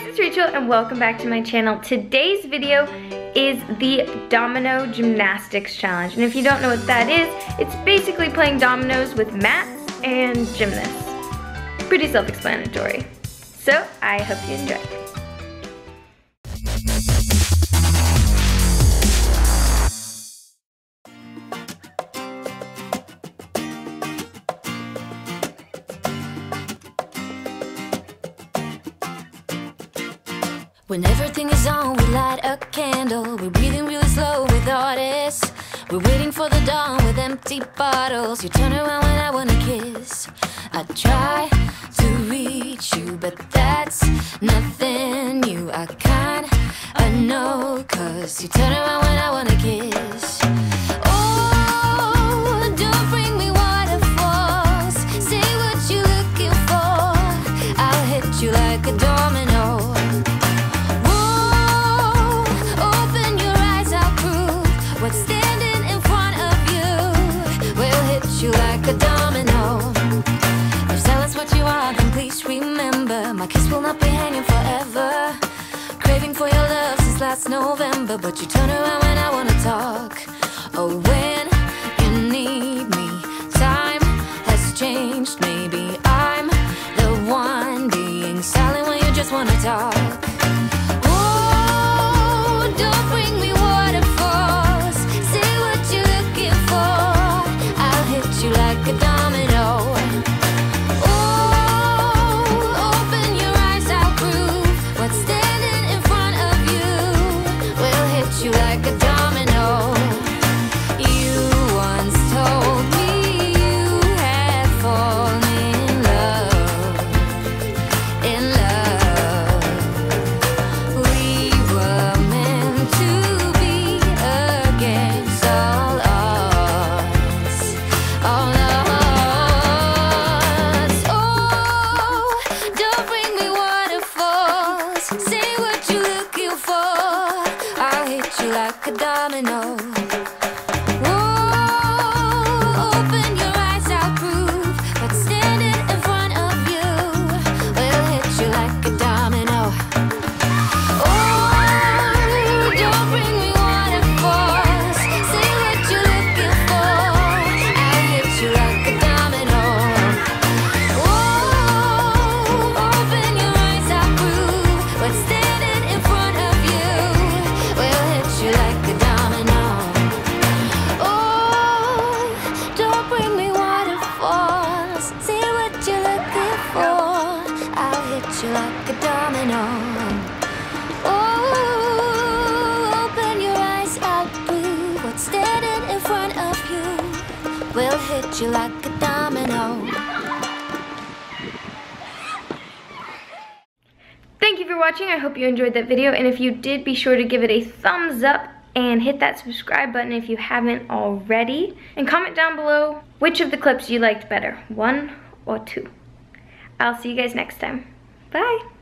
it's Rachel and welcome back to my channel. Today's video is the Domino Gymnastics Challenge. And if you don't know what that is, it's basically playing dominoes with mats and gymnasts. Pretty self-explanatory. So, I hope you enjoy. When everything is on, we light a candle. We're breathing really slow with artists. We're waiting for the dawn with empty bottles. You turn around when I wanna kiss. I try to reach you, but that's nothing new. I kinda know, 'cause you turn around when I wanna kiss. Oh, don't bring me waterfalls. Say what you're looking for. I'll hit you like a domino. What's standing in front of you will hit you like a domino. If silence what you are, then please remember my kiss will not be hanging forever. Craving for your love since last November, but you turn around when I wanna talk. Oh, when you need me, time has changed. Maybe I'm the one being silent when you just wanna talk. Oh, don't bring me waterfalls. Like a domino. Oh, open your eyes, I'll prove what's standing in front of you will hit you like a domino. You once told me you had fallen in love, in love. We were meant to be against all odds. Oh no. Oh, don't bring me waterfalls. Say what you're looking for. I'll hit you like a domino. Oh, open your eyes, I'll prove what's standing in front of you will hit you like a domino. Oh, don't bring me waterfalls. Say what you're looking for. I'll hit you like a domino. Oh, open your eyes, I'll prove what's standing in front of you will hit you like a domino. Oh, don't bring me waterfalls. See what you're looking for. I'll hit you like a domino. Oh, open your eyes, I'll prove what's standing in front of you will hit you like a domino. Thank you for watching. I hope you enjoyed that video. And if you did, be sure to give it a thumbs up and hit that subscribe button if you haven't already. And comment down below which of the clips you liked better, 1 or 2. I'll see you guys next time. Bye.